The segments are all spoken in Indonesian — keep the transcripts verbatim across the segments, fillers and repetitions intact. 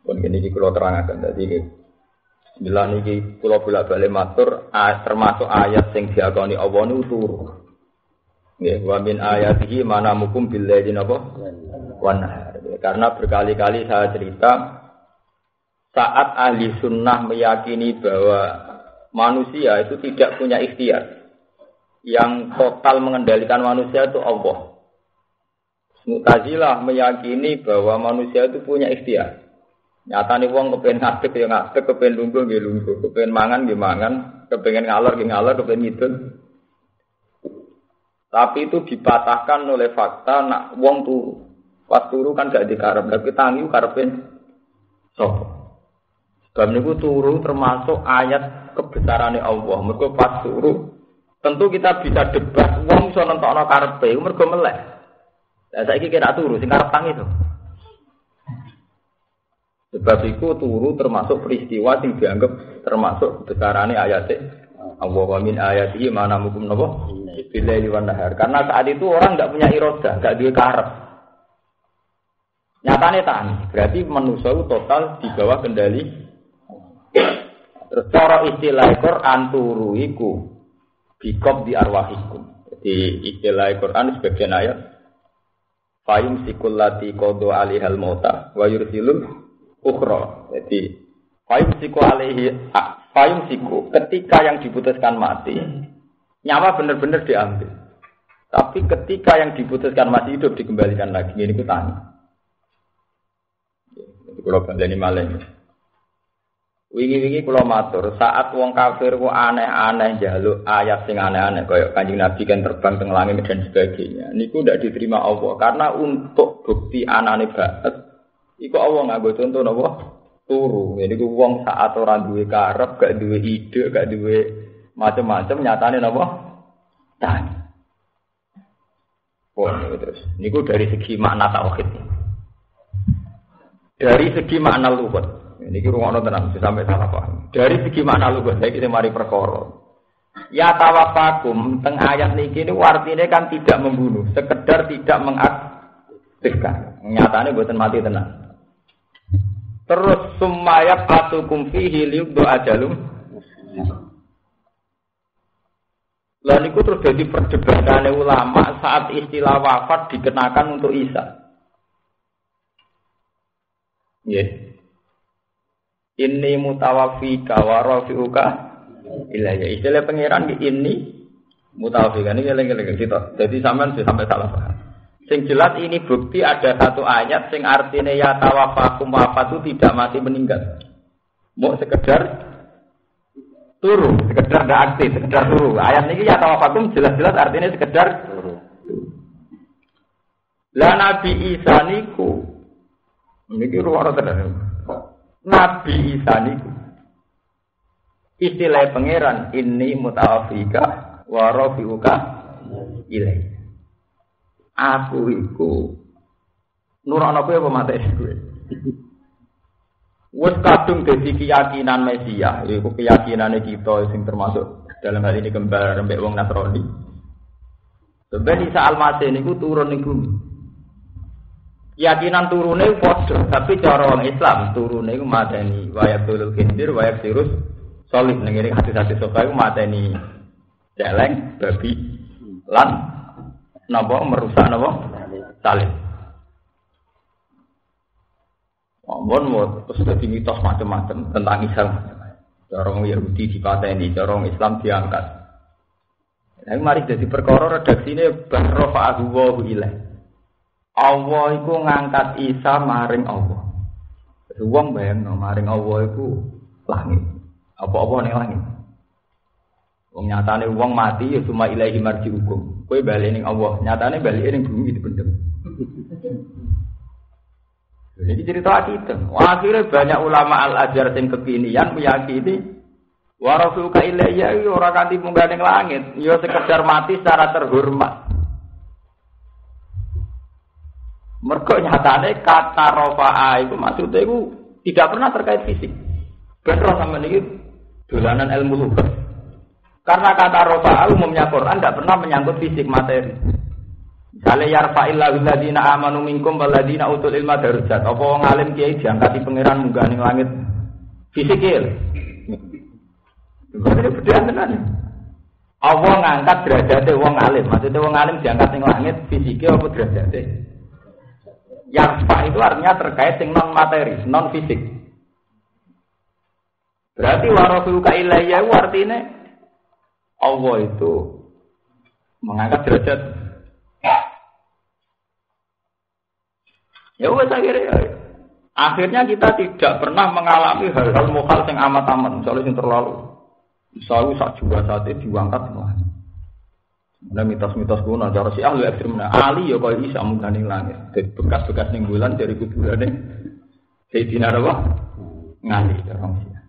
Pun ini kula terangaken dadi bila niki kula bolak-balik matur termasuk ayat sing diakoni Allah niku turu. Nggih, wa min ayatihi manamukum billaili napa? Wan nahar. Karena berkali-kali saya cerita saat ahli sunnah meyakini bahwa manusia itu tidak punya ikhtiar. Yang total mengendalikan manusia itu Allah. Mu'tazilah meyakini bahwa manusia itu punya ikhtiar. Nyatane wong kepen ngadeg ya ngadeg, kepen lungguh nggih lungguh, kepen mangan nggih mangan, kepengen ngalor nggih ngalor, kepen ngidul. Tapi itu dipatahkan oleh fakta nak wong turu. Pas turu kan gak dikarep, tapi tangi karepe sapa. Sebab niku turu termasuk ayat kebesarane Allah. Mergo pas turu tentu kita bisa debat wong iso nentokno karepe mergo melek. Lah saiki kira turu sing karep tangi to. Sebab iku turu termasuk peristiwa sing dianggap termasuk besarane ayat Allah wa min ayatihi manamukum napa billaili wan nahar. Karena saat itu orang enggak punya iradah, enggak duwe karep. Nyatane tangi. Berarti manusia itu total di bawah kendali. Terus cara istilah Quran turu iku bikob di arwahikum. Jadi istilah Quran sebagian ayat fayum sikul lati kodo alihal mota wa yursilul ukhra. Jadi fayum siku alihi fayum siku ketika yang diputuskan mati nyawa benar-benar diambil. Tapi ketika yang diputuskan masih hidup dikembalikan lagi. Ini ku tanya. Jadi kalau bandani maling. Wingi-wingi kula matur, saat wong kafir ku aneh-aneh njaluk ayat sing aneh-aneh kaya Kanjeng Nabi kan terbang teng langit dan sebagainya. Niku ndak diterima Allah karena untuk bukti anane banget iku Allah nganggo contoh napa? Turu. Niku wong saat ora duwe karep, gak duwe ide, gak duwe macam-macam nyatane napa? Tani. Oh, terus niku dari segi makna tauhid. Dari segi makna lugat. Ini kira ngono tenan sampai salah paham. Dari segi makna lugat saiki mari perkara. Ya tawafakum teng ayat niki niku artine kan tidak membunuh, sekedar tidak mengaktifkan. Nyatane boten mati tenan. Terus sumayat atukum fihi liudu ajalum. Lah niku terus dadi perdebatane ulama saat istilah wafat dikenakan untuk Isa. Nggih. Yeah. Inni mutawaffika wa rafi'uka ilayya. Istilah pangeran ini mutawaffika ini eleng-eleng kita. Jadi sampean sampai salah paham. Sing jelas ini bukti ada satu ayat sing artinya ya tawaffakum wafat itu tidak mati meninggal. Mau sekedar turu, sekedar ndak aktif, sekedar turu. Ayat ini ya tawaffakum jelas-jelas artinya sekedar turu. Lah Nabi Isa niku niki ruwara tenan. Nabi Isa niku istilah pangeran ini mutawafika wa rafiuka ilai. Aku iku nurono kowe apa mate kowe. Wes kadung dadi keyakinan Mesias, iku keyakinane kita sing termasuk dalam hal ini kembar mbek wong Nasrani. Sebab Isa Al-Masih niku turun ning bumi. Keyakinan turune padha, tapi cara wong Islam turune iku mateni wayabul khindir wayab sirus solih ning ngene hadis-hadis sok iku mateni celeng babi lan napa merusak napa salib. Mohon terus dadi mitos macam-macam tentang Islam. Cara wong Yahudi dipateni, cara wong Islam diangkat. Lah mari dadi perkara redaksine barrafa'ahu wa ilaih. Allah iku ngangkat Isa maring Allah. Wong bayangno maring Allah iku langit. Apa-apa ning langit. Wong nyatane wong mati ya cuma ilahi marji'ukum. Kowe bali ning Allah, nyatane bali ning bumi dipendem. Jadi cerita kita. Akhirnya banyak ulama Al-Azhar sing kekinian meyakini wa rasulka ilayya ora kanthi munggah ning langit, ya sekedar mati secara terhormat. Mergo nyatane kata rafa'a itu maksudnya itu tidak pernah terkait fisik. Bener sampeyan iki dolanan ilmu lughat. Karena kata rafa'a umumnya Quran tidak pernah menyangkut fisik materi. Misale yarfa'illahu alladziina aamanu minkum walladziina utul ilma darajat. Apa wong alim kiai diangkati pangeran munggah ning langit fisikil. Ini bedaan tenan. Allah ngangkat derajate wong alim. Maksudnya wong alim diangkat ning langit fisikil apa derajate? Yarfa itu artinya terkait dengan non materi, non fisik. Berarti warafuka ilayya itu artinya Allah itu mengangkat derajat. Ya wes akhirnya, akhirnya kita tidak pernah mengalami hal-hal mukhal yang amat-amat, misalnya yang terlalu, misalnya saat juga saat itu diangkat semua. Ada mitos-mitos kuno, cara si ahli ekstrim, Ali ya kalau bisa mengganing langit, dari bekas-bekas ning bulan dari kuburannya, Sayyidina Rawa ngali orang sih.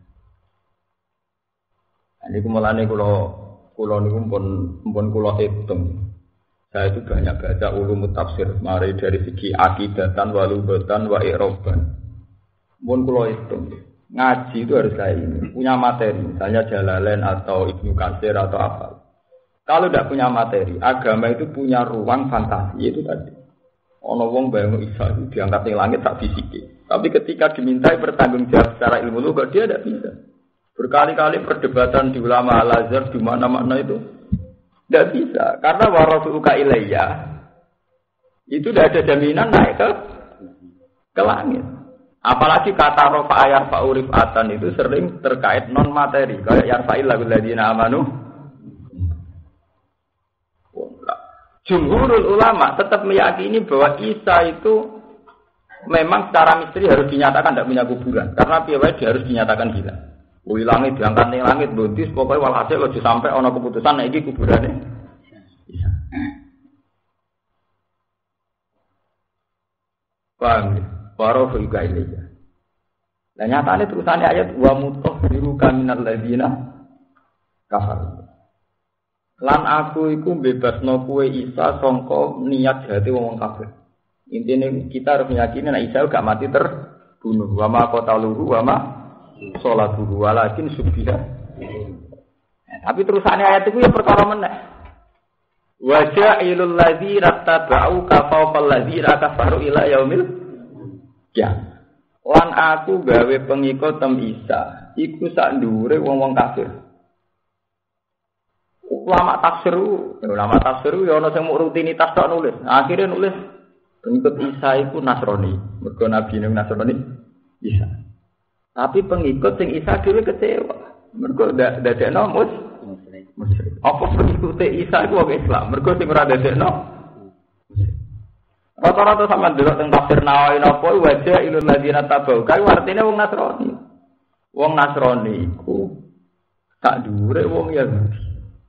Ini kumulane kulo kulo niku pun pun kulo hitung. Saya itu banyak baca ulumut tafsir, mari dari segi akidatan, walubatan, wa i'roban. Pun kulo hitung. Ngaji itu harus kayak ini, punya materi, misalnya Jalalain atau Ibnu Katsir atau apa. Kalau tidak punya materi, agama itu punya ruang fantasi, itu tadi. Ono wong bayang Isa itu diangkat di langit tak fisiki. Tapi ketika dimintai bertanggung jawab secara ilmu lugah, dia tidak bisa. Berkali-kali perdebatan di ulama Al-Azhar di mana-mana itu tidak bisa. Karena warafuka ilayya itu tidak ada jaminan naik ke ke langit. Apalagi kata rafa ayat fa'urifatan itu sering terkait non materi. Kayak yarfa'il lahul ladzina amanu. Jumhurul ulama tetap meyakini bahwa Isa itu memang secara misteri harus dinyatakan tidak punya kuburan. Karena piye dia harus dinyatakan gila. Wih langit diangkat ning langit buntis pokoknya walhasil aja sampai ana keputusan nek iki kuburane. Isa. Paham ya? Warafu ilaiya. Lah nyatane terusane ayat wa mutahhiruka minal ladzina kafar. Lan aku iku bebasno kowe Isa sangka niat jati wong kafir. Intine kita harus meyakini nek Isa gak mati terbunuh. Wa ma qataluhu wa ma salatuhu walakin subbiha. Tapi terusannya ayat itu ya perkara meneh. Wa ja'ilul ladzina tabau kafawqal ladzina kafaru ila yaumil qiyamah. Lan aku gawe pengikut tem Isa iku sak ndure wong-wong kafir. Ulama tafsir, ulama tafsir ya ana sing mung rutinitas tok nulis. Akhire nulis pengikut Isa iku Nasrani. Mergo nabi ning Nasrani Isa. Tapi pengikut sing Isa dhewe kecewa. Mergo ndak dadekno mus musyrik. Apa pengikut Isa iku wong Islam? Mergo sing ora dadekno rata-rata sama delok teng tafsir Nawawi napa wajah ilul ladina tabau. Kae artine wong Nasrani. Wong Nasrani iku tak dhuwure wong Yahudi.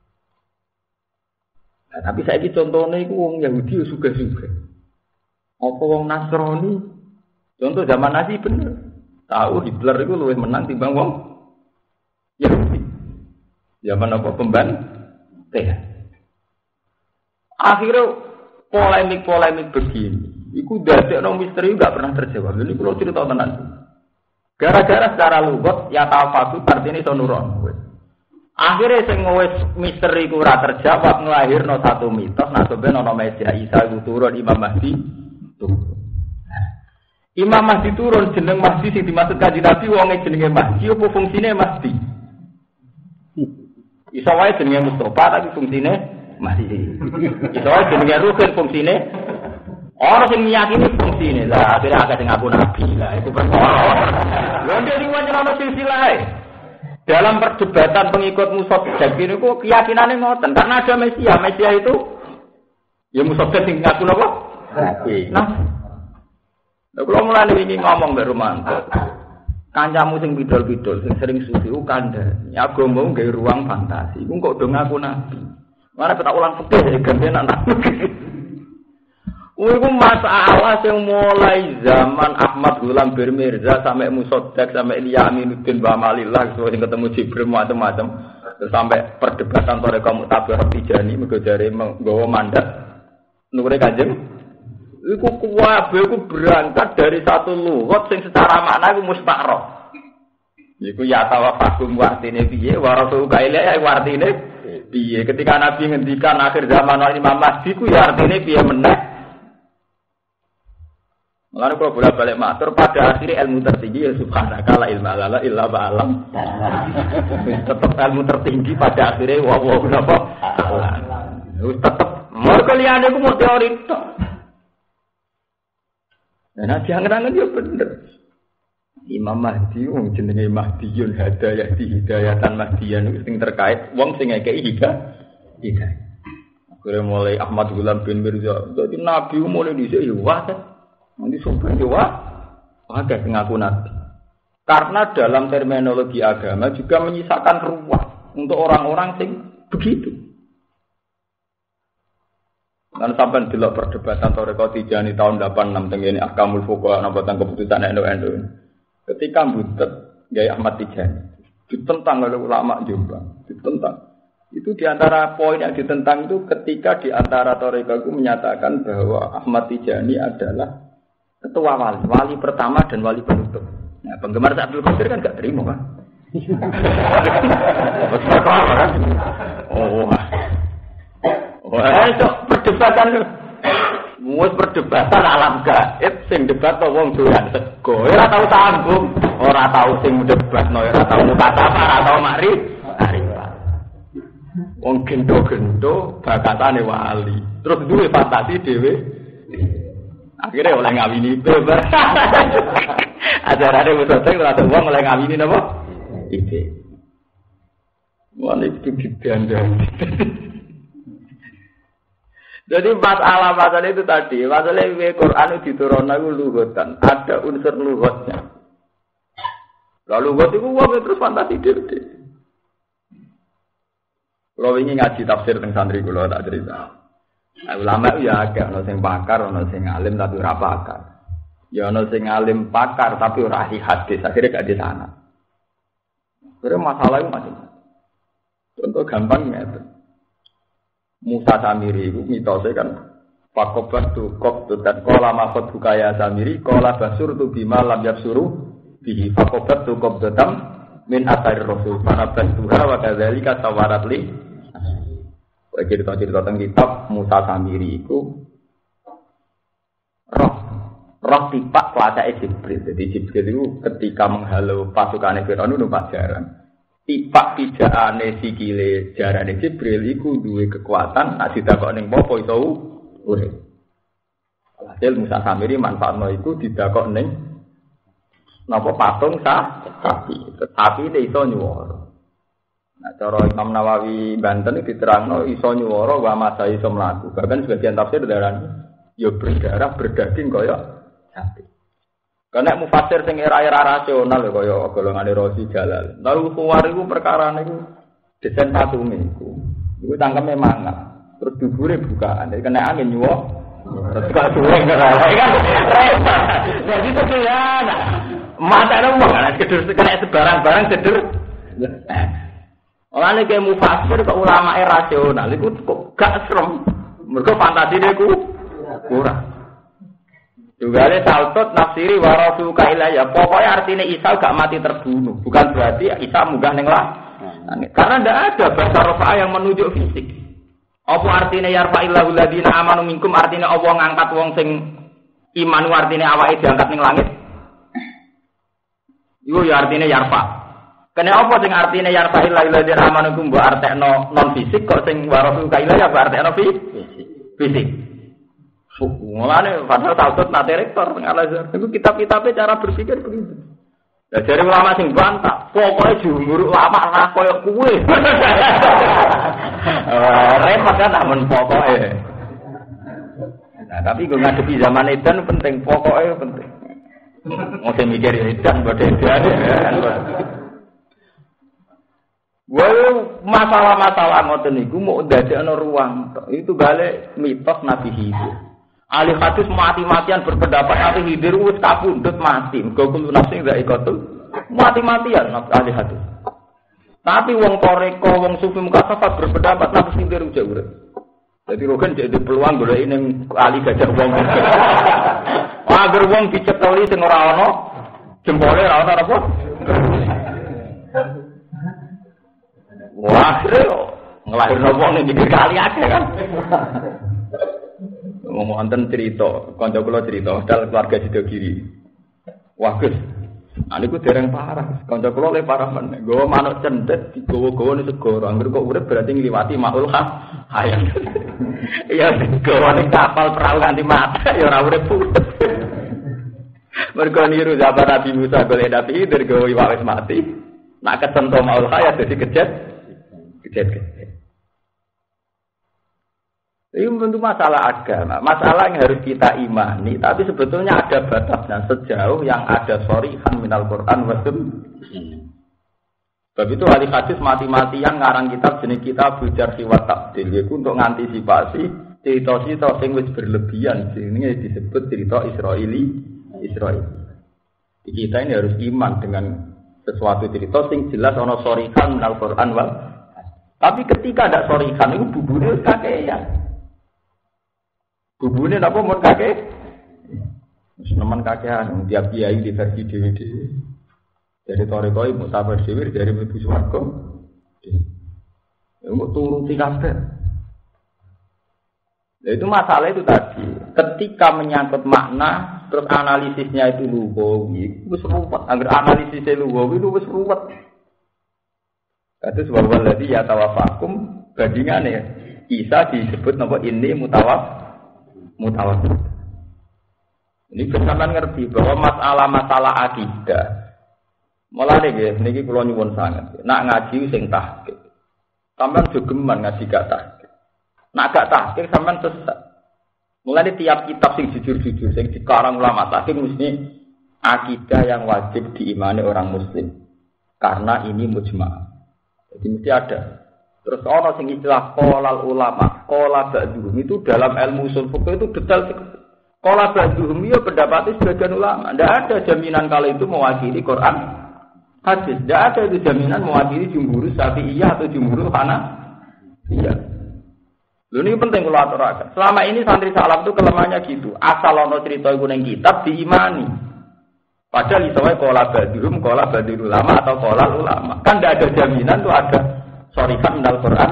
Nah, tapi saiki contone iku wong Yahudi suga-suga. Apa wong Nasrani? Contoh zaman Nabi bener. Tahu Hitler itu luwih menang timbang wong Yahudi. Zaman apa pembantai. Akhirnya polemik-polemik begini, itu dadekno misteri enggak pernah terjawab. Jadi kalau cerita tenan. Gara-gara secara lugat ya tafatu artine iso nuron. Akhirnya sing wis misteri ku ora terjawab nglahirno satu mitos nasoben ana Mesia Isa iku turun Imam Mahdi. Turun. Imam Mahdi turun jeneng Mahdi sing dimaksud Kanjeng Nabi wonge jenenge Mahdi apa fungsine Mahdi? Iso wae jenenge Mustofa tapi fungsine Mahdi. Iso wae jenenge Ruhin fungsine ora sing meyakini fungsine. Lah akhire akeh sing ngaku nabi. Lah iku perkara. Lha nek sing wancana silsilah dalam perdebatan pengikut Musaddaq niku keyakinane ngoten karena ada Mesia. Mesia itu ya Musaddaq sing ngaku napa? Nabi. Nah, lha kula mulane wingi ngomong mbek Romanto. Kancamu sing bidol-bidol sing sering suci ku kandhani. Agama nggawe ruang fantasi. Iku kok do ngaku nabi. Mare tak ulang fikih ganti anak. Iku masalah sing mulai zaman Ahmad Gulam Bir Mirza sampai Musaddaq sampai Ilya Aminuddin Bamalillah sing ketemu Jibril macam-macam sampai perdebatan sore kaum Mu'tabar Tijani mergo jare nggawa mandat nure Kanjeng. Iku kuwabe iku berangkat dari satu lughat sing secara makna iku mustaqrah. Iku ya tawafakum wartine piye wa rasul kaile ya wartine piye ketika Nabi ngendikan akhir zaman ana Imam Mahdi ku ya artine piye meneh. Mulane kula bolak-balik matur pada akhirnya ilmu tertinggi ya subhanaka la ilma lana illa ba'alam. Tetap ilmu tertinggi pada akhirnya wa wa napa? Wis tetep mergo liyane ku mau teori tok. Nah, jangan-jangan ya bener. Imam Mahdi wong jenenge Mahdiyun Hadayah di Hidayatan Mahdiyan sing terkait wong sing ngekeki hidayah. Hidayah. Akhire mulai Ahmad Gulam bin Mirza, dadi nabi mulai dhisik ya wah. Nanti sopan ya wah. Ada ngaku nabi. Karena dalam terminologi agama juga menyisakan ruang untuk orang-orang sing begitu. Kan sampai delok perdebatan Thariqah Tijaniyah tahun delapan enam tengene Ahkamul Fuqaha napa tentang keputusan N U N U. Ketika butet Kiai Ahmad Tijani ditentang oleh ulama Jombang, ditentang. Itu diantara poin yang ditentang itu ketika diantara Thariqah itu menyatakan bahwa Ahmad Tijani adalah ketua wali, wali pertama dan wali penutup. Nah, penggemar Abdul Qadir kan enggak terima kan? Oh. Wah, itu perdebatan lho. Wes perdebatan alam gaib sing debat to wong doyan sego. Ora tau sambung, ora tau sing debatno, ora tau mukataba, ora tau makri. Wong gendo-gendo bakatane wali. Terus duwe fantasi dhewe. Akhirnya oleh ngawini bebas. Ajarane wis selesai ora tau wong oleh ngawini napa? Ide. Wong itu didandani. Jadi masalah-masalah itu tadi, masalah ini Quran itu diturunkan itu lughatan, ada unsur lughatnya. Lalu lughat itu wong terus fantasi dhewe. Kalau ini ngaji tafsir teng santri kula tak cerita. Nah, ulama itu ya agak ana sing pakar, ana sing alim tapi ora pakar. Ya ana sing alim pakar tapi ora ahli hadis, akhirnya gak di sana. Kira masalah itu macam. Contoh gampang ngeten. Musa Samiri itu mitosnya kan Fakobat tu kop tu dan kola makot bukaya Samiri kola basur tu bima lam yab suruh bihi Fakobat tu kop tu tam min asari rasul panabas tuha wa kadzalika tawarat li. Kayak cerita-cerita tentang kitab Musa Samiri itu roh roh tipak kuasa Jibril. Jadi Jibril itu ketika menghalau pasukan Firaun numpak jaran. Tipak pijakane sikile jarane Jibril iku duwe kekuatan nek didakok ning apa iso urip. Hasil Musa Samiri manfaatno iku didakok ning napa patung sah sapi. Tetapi nek iso nyuwara. Nah cara Imam Nawawi Banten iki diterangno iso nyuwara wa masa iso mlaku. Bahkan sebagian tafsir darani ya berdarah berdaging kaya sapi. Karena mufasir sing era-era rasional kaya golongane Rosi Jalal. Lalu kuwar iku perkarane iku desain patunge iku. Iku tangkeme mangan. Terus dubure bukaan. Jadi kena angin nyuwok. Terus gak suwe kan. Jadi sekian. Mata wong ana kedur kena sebarang-barang ceder. Olane ke mufasir kok ulama rasional iku kok gak serem. Mergo fantasine iku kurang. Juga ada saltot nafsiri warasu kailaya. Pokoknya artinya Isa gak mati terbunuh. Bukan berarti Isa munggah ning lah. Karena tidak ada bahasa rafa'ah yang menunjuk fisik. Apa artinya yarfa'illahu ladina amanu minkum artinya Allah ngangkat wong sing iman artinya awake diangkat ning langit. Iku ya artinya yarfa. Kene apa sing artinya yarfa'illahu ladina amanu minkum mbok artekno non fisik kok sing warasu kailaya mbok artekno fisik. Mulane padahal tautut nate rektor teng Al-Azhar. Iku kitab-kitabe cara berpikir begitu. Lah jare ulama sing bantah, pokoke jumhur ulama ra koyo kuwe. Eh, repot kan amun pokoke. Nah, tapi gue ngadepi zaman edan penting, pokoknya penting. Mau saya mikir edan pada edan. Well, masalah-masalah ngoten niku mau dadekno ruang. Itu gale mitos Nabi Khidir. Ahli hadis mati-matian berpendapat Nabi Khidir wis kapundhut mati. Mergo kulo nafsi ndak ikotul mati-matian ahli hadis. Tapi wong toreko, wong sufi mukasafat berpendapat Nabi Khidir ujak urip. Jadi rogen jadi peluang golek ning ahli gajah wong. Agar wong dicekeli sing ora ana jempole ora ana apa. Wah, ngelahirno wong ning pinggir kali akeh kan. Ngomong wonten cerita, kanca kula cerita, dal keluarga Sidogiri. Wah, Gus. Ane ku dereng parah. Kanca kula le parah men. Nggawa manuk cendet digowo-gowo ning segara. Angger kok urip berarti ngliwati maul ha. Hayang. Ya digowo ning kapal perahu nganti mati ya ora urip. Mergo niru zaman Nabi Musa golek Nabi Khidir gowo iwak wis mati. Nak kesentuh maul hayat dadi kejet. Kejet-kejet. Ini tentu masalah agama, masalah yang harus kita imani, tapi sebetulnya ada batasnya sejauh yang ada shorihan minal Quran wa sunnah. Sebab itu ahli hadis mati-matian ngarang kitab jenis kitab bujar siwat takdil, yaitu untuk mengantisipasi cerita-cerita yang wis berlebihan, ini disebut cerita Israeli. Israel. Kita ini harus iman dengan sesuatu cerita yang jelas ono shorihan minal Quran wa. Tapi ketika ada shorihan itu bubune kakean. Bubune napa mun kakek? Wis nemen kakean tiap kiai di versi dhewe-dhewe. Dari toreko ibu sabar dhewe dari ibu swarga. Ya kok turuti kabeh. Nah, itu masalah itu tadi. Ketika menyangkut makna, terus analisisnya itu lugawi, wis ruwet. Angger analisisnya lugawi itu wis ruwet. Kados wa wallazi yatawafakum bandingane Isa disebut napa ini mutawaf mutawatir. Ini bersama ngerti bahwa masalah-masalah akidah. Mulane nggih niki kula nyuwun sanget. Nak ngaji sing tahqiq. Sampeyan jogeman ngaji gak tahqiq. Nak gak tahqiq sampeyan sesat. Mulane tiap kitab sing jujur-jujur sing dikarang ulama tahqiq mesti akidah yang wajib diimani orang muslim. Karena ini mujma'. Jadi mesti ada. Terus ana sing istilah qalal ulama, qala ba'dhum itu dalam ilmu usul fikih itu detail sekali. Qala ba'dhum ya pendapat sebagian ulama. Tidak ada jaminan kalau itu mewakili Quran hadis. Tidak ada itu jaminan mewakili jumhur Syafi'iyah atau jumhur Hanafiyah. Lho ini penting kula aturaken. Selama ini santri salaf itu kelemahannya gitu. Asal ana cerita iku ning kitab diimani. Padahal iso wae qala ba'dhum, qala ba'dhul ulama atau qala ulama. Kan tidak ada jaminan tuh ada shorihan minal Quran.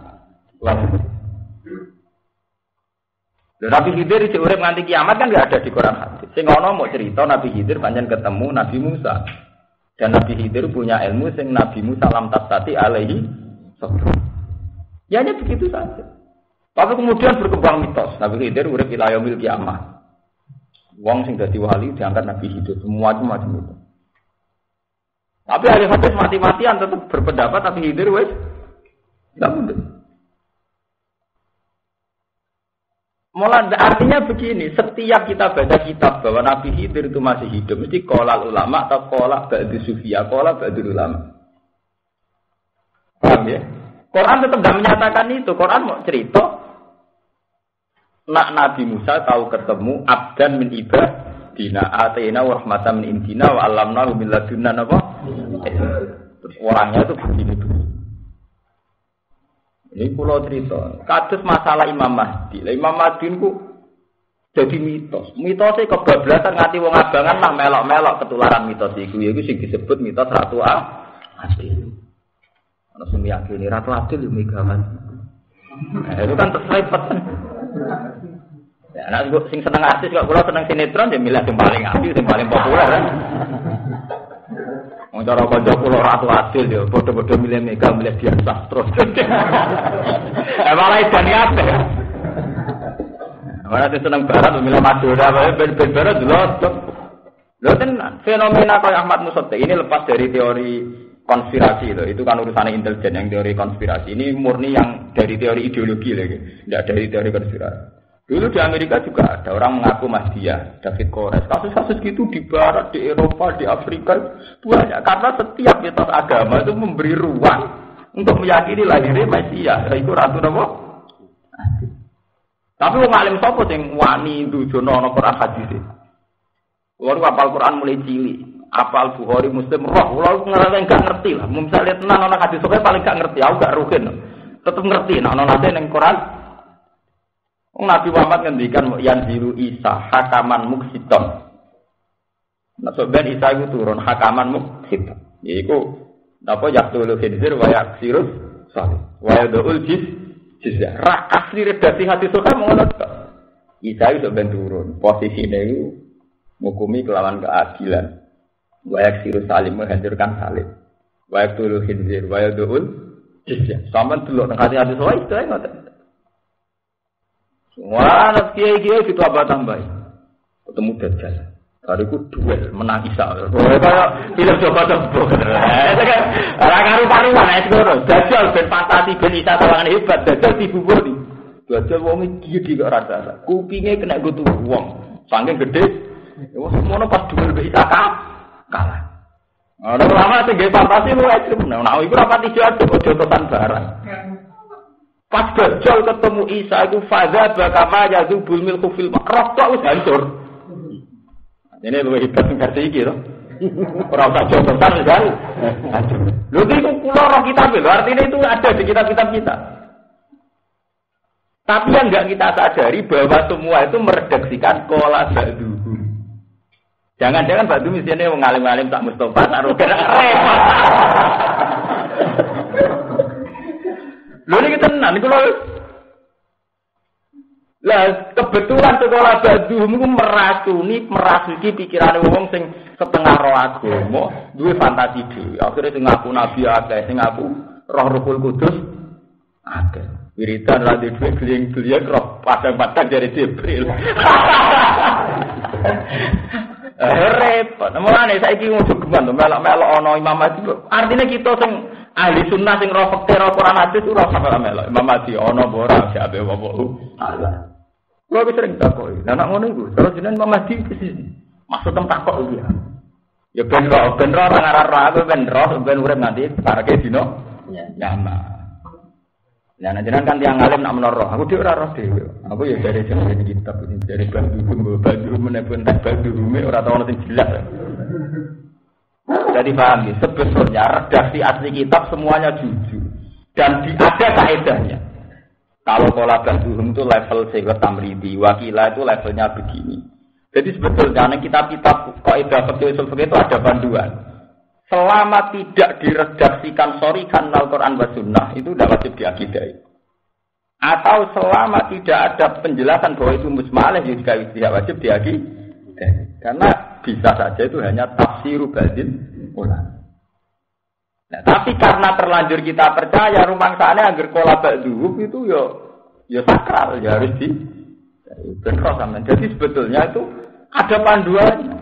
Lha Nabi Khidir isih urip nganti kiamat kan enggak ada di Quran hadis. Sing ana mau cerita Nabi Khidir pancen ketemu Nabi Musa. Dan Nabi Khidir punya ilmu sing Nabi Musa lam tastati alaihi sabr. Ya hanya begitu saja. Tapi kemudian berkembang mitos. Nabi Khidir urip ila yaumil kiamah. Wong sing dadi wali diangkat Nabi Khidir, semua itu macam itu. Tapi ahli hadis mati-matian tetap berpendapat Nabi Khidir wis tidak mungkin. Mulai artinya begini, setiap kita baca kitab bahwa Nabi Khidir itu masih hidup, mesti qala ulama atau qala ba'du sufia, qala ba'du ulama. Paham ya? Quran tetap tidak menyatakan itu. Quran mau cerita nak Nabi Musa tahu ketemu abdan min ibadina atina wa rahmatan min indina wa 'allamnahu min ladunna apa? Terus orangnya itu begini begini. Ini pulau cerita. Kados masalah Imam Mahdi. Lah Imam Mahdi ku jadi mitos. Mitosnya kebablasan ngati wong abangan lah melok-melok ketularan mitos iku. Iku sing disebut mitos Ratu Adil. Ana sing yakini Ratu Adil yo megawan. Nah, itu kan terselipet. Ya, nek sing seneng artis kok kula seneng sinetron ya milih sing paling apik, sing paling populer kan. Wong cara kanca kula Ratu Adil yo padha-padha milih Mega milih Dian Sastro. Eh malah edan kabeh. Ora seneng barat milih Madura wae ben-ben barat lho. Lho tenan fenomena kaya Ahmad Musaddiq ini lepas dari teori konspirasi itu. Itu kan urusannya intelijen yang teori konspirasi. Ini murni yang dari teori ideologi lagi, tidak dari teori konspirasi. Dulu di Amerika juga ada orang mengaku Mahdiah, David Koresh. Kasus-kasus gitu di Barat, di Eropa, di Afrika banyak. Karena setiap mitos agama itu memberi ruang untuk meyakini lahirnya Mesias. Itu ratu apa? Tapi wong alim sapa sing wani ndujono ana Quran hadis. Wong apal Quran mulai cilik, apal Bukhari Muslim roh, kula ngerti enggak ngerti lah. Misalnya tenan ana hadis kok paling enggak ngerti, aku gak rugen. Tetep ngerti nek ana nate ning Quran. Wong Nabi Muhammad ngendikan yan ziru Isa hakaman muksiton. Nah, sebenarnya Isa itu turun hakaman muksiton. Yaiku Napa yaqtulu khinzir wa yaksirus salih. Wa yadul jiz jizya. Ra asli redaksi hadis sahih ngono tok. Isa iso ben turun. Posisine iku ngukumi kelawan keadilan. Wa yaksirus salim menghancurkan salib. Wa yaqtulu khinzir wa yadul jizya. Sampeyan delok nang hadis sahih itu ngoten. Semua anak kiai-kiai itu apa tambahin? Ketemu Dajjal. Hariku duel menang Isa. Kayak film coba-coba. Itu kan orang karu-karuan es goro. Dajjal ben fantasi ben Isa tawangan hebat. Dajjal dibuburi. Dajjal wong iki iki kok rasa. Kupinge kena gutu wong. Saking gede. Wes semono pas duel be Isa kalah. Ora lama sing fantasi lu ekstrem. Nah, iku rapati jatuh kok jotosan barang. Pas Dajjal ketemu Isa itu faza bakama yazubul milku fil makroh kok wis hancur. Ini luwih hebat sing versi iki to. Ora usah jotosan kan. Hancur. Lho iki kula roh kitab lho, artinya itu ada di kitab-kitab kita. Tapi yang enggak kita sadari bahwa semua itu meredaksikan kola ba'du. Jangan-jangan ba'du misalnya wong alim-alim tak Mustofa taruh kena repot. Lho niki tenan niku lho. Lah kebetulan sekolah Badhu niku meracuni, merasuki pikirane wong sing setengah roh agama, duwe fantasi dhewe. Akhire sing ngaku nabi akeh, sing ngaku Roh Ruhul Kudus akeh. Wiridan ra dhewe gliyeng-gliyeng roh padang-padang dari Jibril. Repot. Mulane saiki wong jogeman to melok-melok ana Imam Mahdi. Artinya kita sing ahli sunnah sing roh fikih roh Quran hadis ora sampe melok. Imam Mahdi ana apa ora jabe apa. Allah. Kulo wis sering takoki. Lah nek ngono iku, terus jenengan Imam Mahdi maksud tem takok iki. Ya ben roh, ben roh ora ngarep aku ben roh ben urip nganti pareke dino nyama. Lah nek jenengan kan tiyang alim nak menoro, aku dhewe ora roh dhewe. Aku ya dari jeneng kitab ini dari Badhu Badhu menepun tak Badhu ora tau ono sing jelas. Jadi paham ya, sebetulnya redaksi asli kitab semuanya jujur dan di, ada kaedahnya. Kalau pola Badhuhum itu level sehingga tamridi, wakilah itu levelnya begini. Jadi sebetulnya kitab-kitab kaidah fikih usul fikih itu ada panduan. Selama tidak diredaksikan sorikan Al-Quran wa Sunnah itu tidak wajib diakidai. Atau selama tidak ada penjelasan bahwa itu musmaleh juga tidak wajib diakidai. Karena bisa saja itu hanya tafsiru badin ulama. Nah, tapi karena terlanjur kita percaya rumangsane angger kola Badhu itu yo yo sakral ya harus di benro sampean. Jadi sebetulnya itu ada panduannya.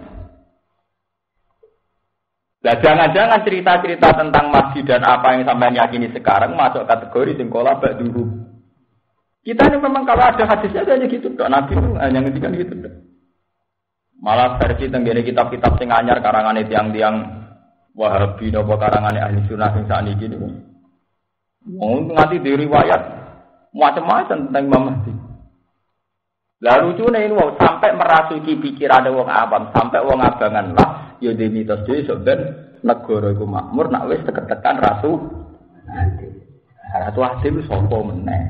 Nah, jangan-jangan cerita-cerita tentang masjid dan apa yang sampean yakini sekarang masuk kategori sing kola Badhu. Kita ini memang kalau ada hadisnya hanya gitu, dok. Nabi itu hanya ngendikan gitu, dok. Malah versi tenggene kitab-kitab sing anyar karangane tiang-tiang Wahabi napa karangane ahli sunnah sing sakniki niku. Wong nganti diriwayat macam-macam tentang Imam Mahdi. Lah lucune ini wong sampai merasuki pikiran wong awam, sampai wong abangan lah ya di mitos dhewe sok ben negara iku makmur nak wis tekan-tekan ratu Adil. Ratu Adil wis sapa meneh.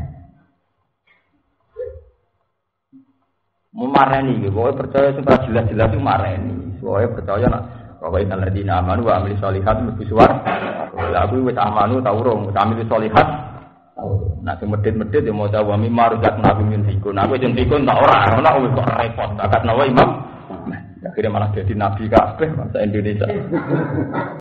Memareni iki, kowe percaya sing jelas-jelas iku mareni. Kowe percaya nak wa innal ladina amanu wa amilus solihat mesti suwar. Lah kuwi wis amanu ta urung, wis amilus solihat. Nah sing medhit-medhit ya maca wa mimma razaqnakum min fikun. Aku sing fikun tak ora, ora wis kok repot. Akad nawa imam. Akhirnya malah jadi nabi kabeh bangsa Indonesia.